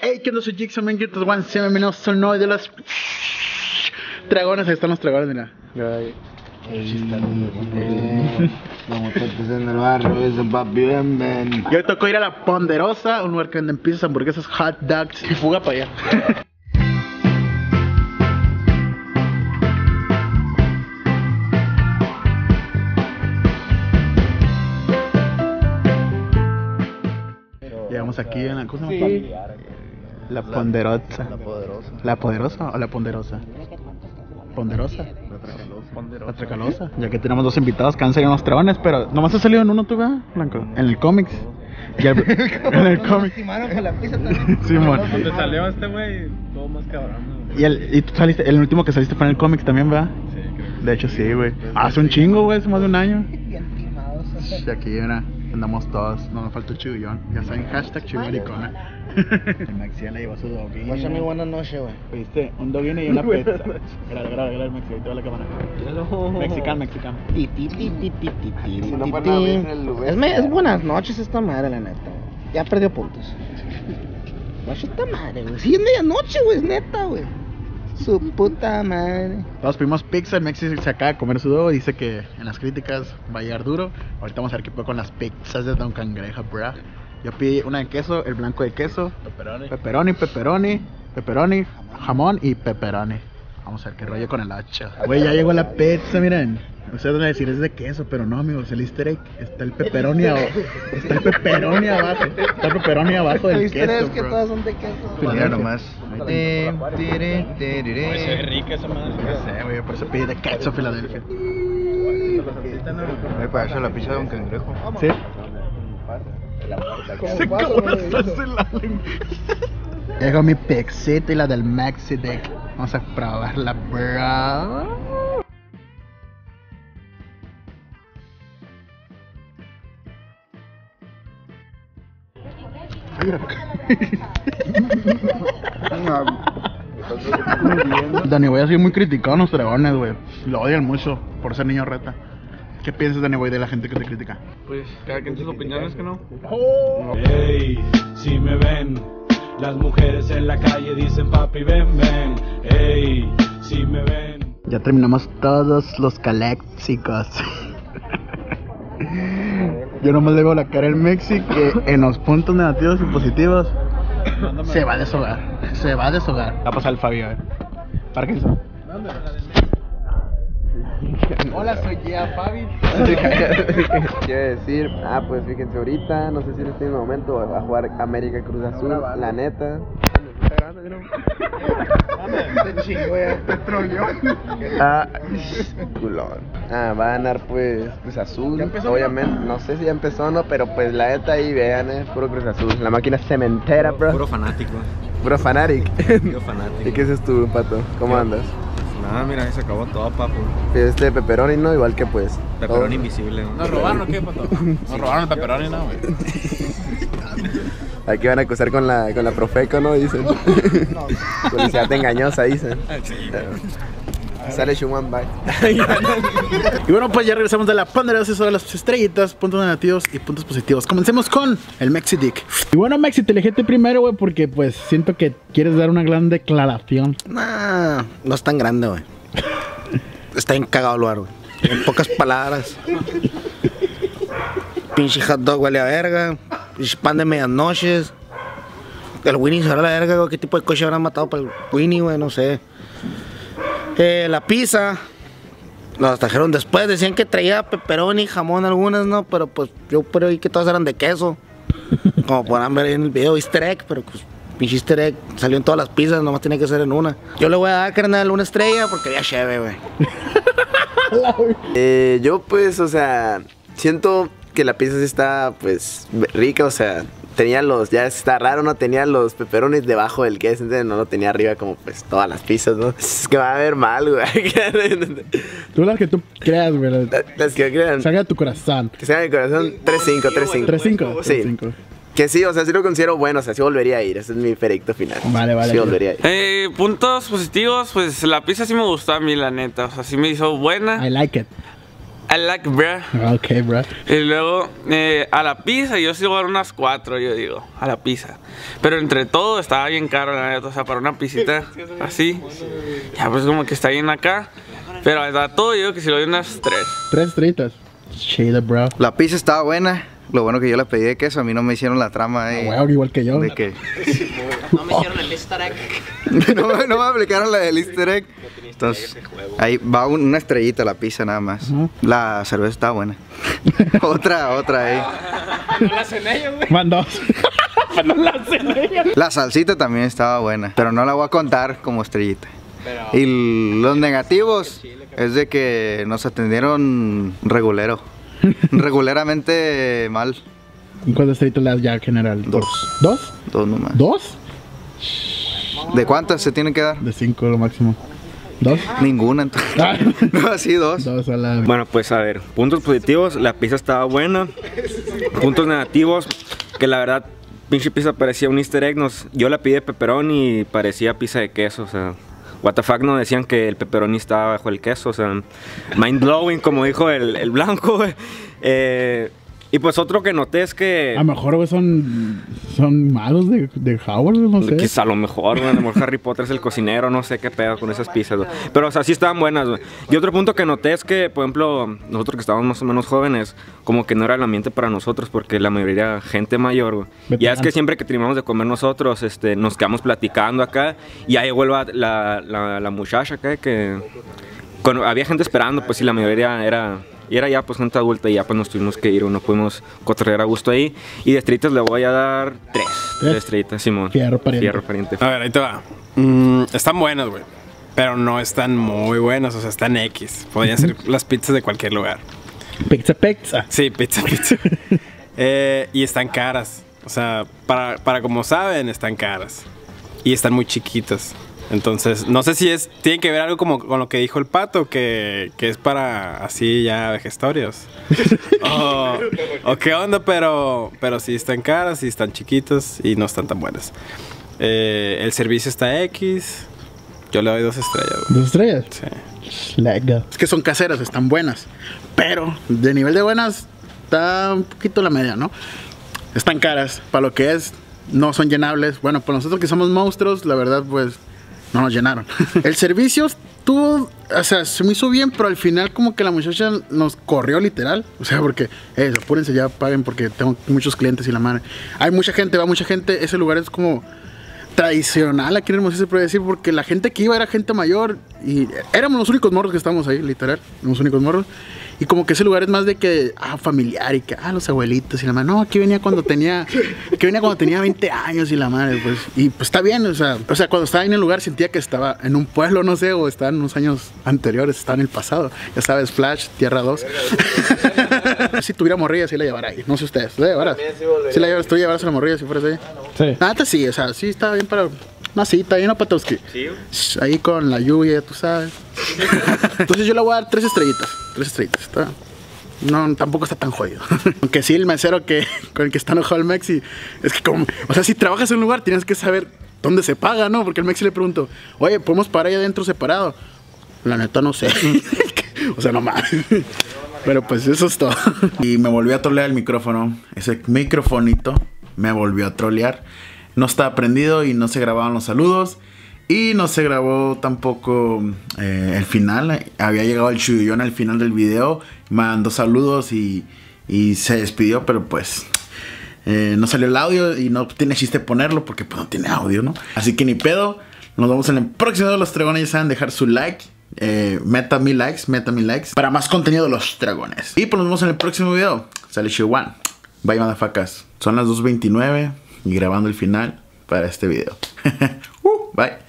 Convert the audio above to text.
Hey, ¿qué onda? Soy Jigsaw Man, bienvenidos al nuevo de los dragones. Ahí están los dragones, mira. Como todos en el barrio, ese papi, ven. Y hoy tocó ir a La Ponderosa, un lugar que venden pizzas, hamburguesas, hot dogs y fuga para allá. Llegamos aquí en la cosa, sí. La Ponderosa. ¿La Poderosa o la Ponderosa? ¿Ponderosa? La Tracalosa. Ya que tenemos dos invitados que han salido unos dragones, pero nomás ha salido en uno, tú, ¿verdad, Blanco? En el cómics. En el cómic. Simón. Cuando salió este güey, todo más cabrón. Y tú saliste, el último que saliste fue en el cómics también, ¿verdad? Sí, creo. De hecho, sí, güey. Hace un chingo, güey, hace más de un año. Y aquí, mira, andamos todos. No me falta el chigullón. Ya saben, hashtag chiguaricona. El Maxiana llevó su doguín. Pasa mi buena noche, güey. ¿Viste? Un doguín y una pizza. Graba el Maxi, ahí te va la cámara. Mexicano. Si no fuera una vez el lugar. Es buenas noches esta madre, la neta. Ya perdió puntos. Guacha esta madre, güey. Sí, es medianoche, güey, es neta, güey. Su puta madre. Todos pedimos pizza, el Maxi se acaba de comer su dogo. Dice que en las críticas va a llegar duro. Ahorita vamos a ver qué puedo con las pizzas de Don Cangreja, bro. Yo pedí una de queso, el blanco de queso, pepperoni, jamón y pepperoni. Vamos a ver qué rollo con el hacha. Güey, ya llegó la pizza, miren. Ustedes van a decir es de queso, pero no, amigos, el easter egg está el pepperoni abajo. Está el pepperoni abajo. Está el pepperoni abajo del queso, Es que bro. todas son de queso. Mira nomás. Se ve rica esa madre. Ya sé, güey, por eso pedí de queso Filadelfia. Me parece la pizza de un cangrejo. ¿Sí? Se cobra la lengua. Llegó mi pexita y la del Maxi Deck. Vamos a probarla, bro. Danny Boy ha sido muy criticado a los dragones, güey. Lo odian mucho por ser niño reta. ¿Qué piensas, Danny Boy, de la gente que te critica? Pues cada quien sus opiniones, que no. Ey, si me ven, las mujeres en la calle dicen papi ven, ven. Ey, si me ven. Ya terminamos todos los caléxicos. Yo nomás le veo la cara al Mexi que en los puntos negativos y positivos se va a deshogar. Se va a deshogar. Va a pasar el Fabio, Parkinson. Hola, soy ya Fabi. Quiero decir, pues fíjense ahorita, no sé si en este momento va a jugar América Cruz Azul, la neta. Culón. Va a ganar pues Cruz Azul, obviamente, no sé si ya empezó o no, pero pues la neta ahí vean, puro Cruz Azul, la máquina cementera, bro. Puro fanático. Puro fanatic. Puro fanático. ¿Y qué haces tú, Pato? ¿Cómo andas? Nada, mira, ahí se acabó todo, papu. Este pepperoni, ¿no? Igual que pues Pepperoni invisible, ¿no? ¿Nos robaron o qué, pato? Nos robaron el pepperoni, ¿no, güey? Aquí van a acusar con la Profeco, ¿no? Dicen. Publicidad engañosa, dicen. Sale Shuman, bye. Y bueno, pues ya regresamos de La Ponderosa, eso de las estrellitas, puntos negativos y puntos positivos. Comencemos con el Maxi Dick. Y bueno, Maxi, te elegí primero, güey, porque pues siento que quieres dar una gran declaración. Nah, no es tan grande, güey. Está bien cagado el lugar, güey. En pocas palabras. Pinche hot dog huele a verga. Pinche pan de medianoches. El Winnie se hará la verga, güey. ¿Qué tipo de coche habrán matado para el Winnie, güey? No sé. La pizza nos trajeron después, decían que traía pepperoni, jamón algunas, ¿no? Pero pues yo por ahí que todas eran de queso. Como podrán ver ahí en el video, easter egg, pero pues pinche easter egg salió en todas las pizzas, nomás tiene que ser en una. Yo le voy a dar, carnal, una estrella porque ya cheve, güey. Yo pues, o sea, siento que la pizza sí está pues rica, o sea, tenía ya está raro, no tenía los pepperonis debajo del queso, entonces no lo tenía arriba como pues todas las pizzas, ¿no? Es que va a ver mal, güey. Tú las que tú creas, güey. Las que crean. Salga de tu corazón. Que sea mi corazón, 3-5, 3-5. 3-5. Sí. 3-5. Que sí, o sea, sí lo considero bueno, o sea, sí volvería a ir, ese es mi veredicto final. Vale. Sí volvería a ir. Puntos positivos, pues la pizza sí me gustó a mí, la neta. O sea, sí me hizo buena. I like it. I like, bruh. Ok, bro. Y luego, a la pizza, yo sí voy a dar unas 4, yo digo, a la pizza. Pero entre todo estaba bien caro, la neta. O sea, para una pisita así, ya pues como que está bien acá. Pero a todo yo digo que si le doy unas 3. 3 estrellitas. Chido, bro. La pizza estaba buena. Lo bueno que yo la pedí de queso, a mí no me hicieron la trama ahí. Wow, igual que yo. De que No me hicieron el easter egg. no me aplicaron la del easter egg. Entonces, ahí va una estrellita la pizza nada más. La cerveza está buena. otra ahí. Van 2. La salsita también estaba buena, pero no la voy a contar como estrellita. Y los negativos es de que nos atendieron regularmente mal. ¿Cuántas estrellitas le das ya general? 2. ¿2? 2 nomás. ¿2? ¿De cuántas se tienen que dar? De 5 lo máximo. ¿2? Ninguna entonces. No, así 2. 2 a la... Bueno, pues a ver, puntos positivos, la pizza estaba buena. Puntos negativos, que la verdad, pinche pizza parecía un easter egg. Yo la pedí de pepperoni y parecía pizza de queso, o sea... What the fuck, no decían que el pepperoni estaba bajo el queso, o sea... Mind blowing, como dijo el blanco, güey. Y pues otro que noté es que... A lo mejor, güey, son malos de Howard, no sé. Quizá a lo mejor, güey, a lo mejor Harry Potter es el cocinero, no sé qué pedo con esas pizzas, güey. Pero, o sea, sí estaban buenas, güey. Y otro punto que noté es que, por ejemplo, nosotros que estábamos más o menos jóvenes, como que no era el ambiente para nosotros, porque la mayoría era gente mayor, güey. Ya es que siempre que terminamos de comer nosotros, nos quedamos platicando acá, y ahí vuelve la muchacha acá, que... Cuando había gente esperando, pues sí, la mayoría era... Y era ya pues gente adulta y ya pues nos tuvimos que ir, no pudimos cotorrear a gusto ahí. Y de estrellitas le voy a dar 3. 3 estrellitas, Simón. Fierro pariente. Fierro pariente. A ver, ahí te va. Están buenas, güey. Pero no están muy buenas, o sea, están X. Podrían ser las pizzas de cualquier lugar. Pizza. Sí, pizza. Y están caras. O sea, para como saben, están caras. Y están muy chiquitas. Entonces, no sé si tiene que ver algo como con lo que dijo el Pato, que es para así ya vejestorios. O qué onda, pero sí están caras, sí están chiquitas y no están tan buenas. El servicio está X. Yo le doy 2 estrellas. ¿2 estrellas? Sí. Lega. Es que son caseras, están buenas. Pero de nivel de buenas está un poquito la media, ¿no? Están caras, para lo que es, no son llenables. Bueno, para nosotros que somos monstruos, la verdad, pues... no nos llenaron. El servicio estuvo, o sea, se me hizo bien, pero al final como que la muchacha nos corrió literal. O sea, porque, apúrense ya, paguen porque tengo muchos clientes y la madre. Hay mucha gente, va mucha gente. Ese lugar es como tradicional aquí en Hermosillo, se puede decir, porque la gente que iba era gente mayor y éramos los únicos morros que estábamos ahí, literal. Los únicos morros. Y como que ese lugar es más de que, familiar y que, los abuelitos y la madre. No, aquí venía cuando tenía 20 años y la madre, pues. Y pues está bien, o sea, cuando estaba en el lugar sentía que estaba en un pueblo, no sé, o estaba en unos años anteriores, estaba en el pasado. Ya sabes, Flash, Tierra 2. Si tuviera morrilla, sí la llevara ahí. No sé ustedes, ¿la llevaras? Sí la llevaras, tú llevaras a la morrilla si fueras ahí. Sí. Nada, sí, o sea, sí está bien para... una cita, ahí no, Patowski. Sí. Ahí con la lluvia, tú sabes. Entonces yo le voy a dar 3 estrellitas. 3 estrellitas. Está... no, tampoco está tan jodido. Aunque sí, el mesero con el que está enojado el Mexi, es que como... o sea, si trabajas en un lugar, tienes que saber dónde se paga, ¿no? Porque el Mexi le preguntó, oye, ¿podemos parar ahí adentro separado? La neta no sé. O sea, no mames. Pero pues eso es todo. Y me volvió a trolear el micrófono. Ese microfonito me volvió a trolear. No estaba prendido y no se grababan los saludos. Y no se grabó tampoco el final. Había llegado el Chuyullón al final del video. Mandó saludos y se despidió, pero pues no salió el audio y no tiene chiste ponerlo porque pues no tiene audio, ¿no? Así que ni pedo. Nos vemos en el próximo de los Dragones. Ya saben, dejar su like. Meta 1000 likes para más contenido de los Dragones. Y pues nos vemos en el próximo video. Sale Chihuahua. Bye, madafacas. Son las 2:29 y grabando el final para este video. Bye.